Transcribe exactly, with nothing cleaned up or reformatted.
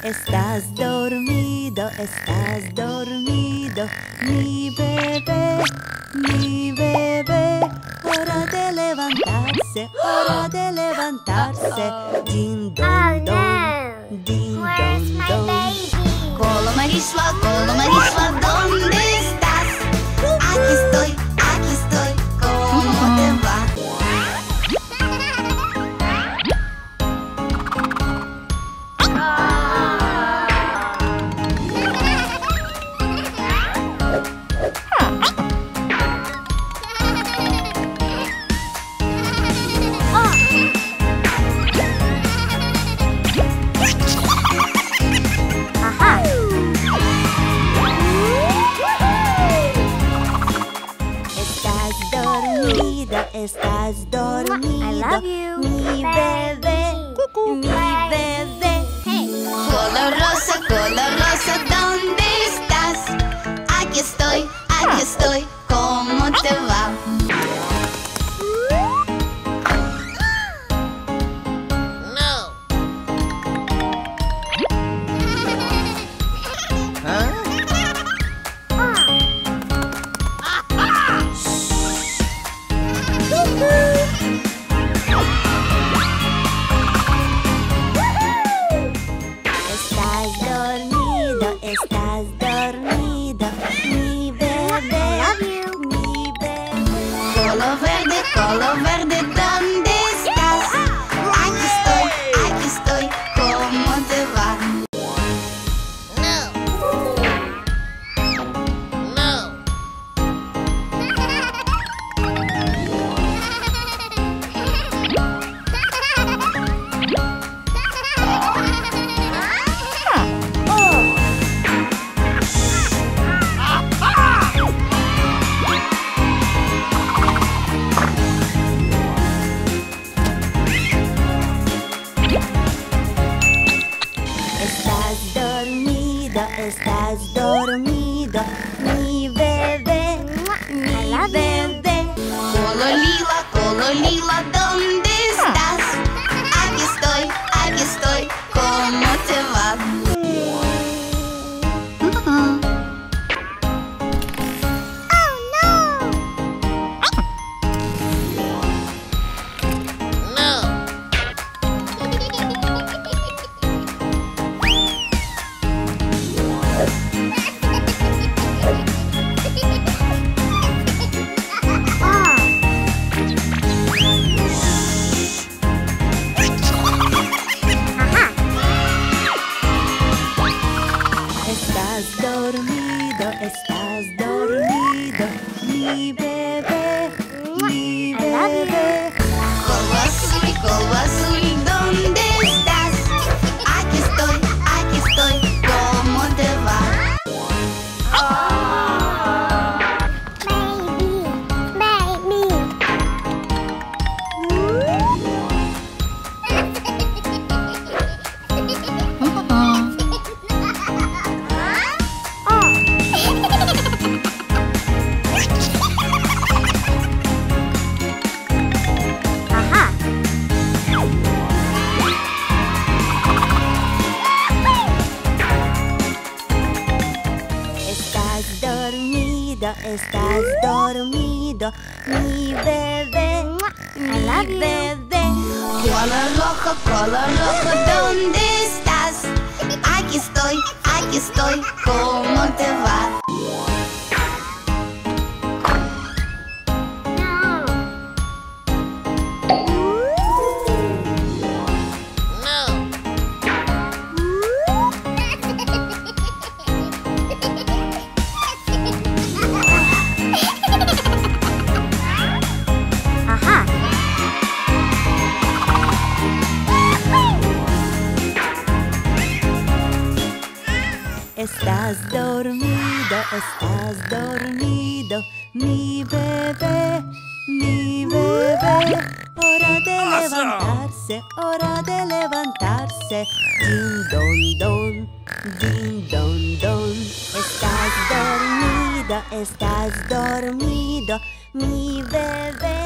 Estás dormido, estás dormido, mi bebé, mi bebé. Hora de levantarse, hora de levantarse. Din don don, din don don. Colo Marisla, Colo Marisla, ¿dónde estás? Aquí estoy, aquí estoy, ¿cómo te va? Estás dormido, I love you. Mi bebé, mi bebé. Color rosa, color rosa, ¿dónde estás? Aquí estoy, aquí estoy, ¿cómo te va? Color verde, ¿dónde estás? Aquí estoy, aquí estoy, ¿cómo te va? No. No. Estás dormido, mi bebé, mi bebé. Color lila, color lila, ¿dónde estás? Aquí estoy, aquí estoy, ¿cómo te va? Estás dormido, mi bebé, mi bebé. Color azul, color azul, ¿dónde estás? Aquí estoy, aquí estoy, ¿cómo te va? Baby, Estás dormido, mi bebé, mi bebé. Color rojo, color rojo, ¿dónde estás? Aquí estoy, aquí estoy, ¿cómo te va? Estás dormido, estás dormido, mi bebé, mi bebé. Hora de levantarse, hora de levantarse. Din don don, din don don. Estás dormido, estás dormido, mi bebé.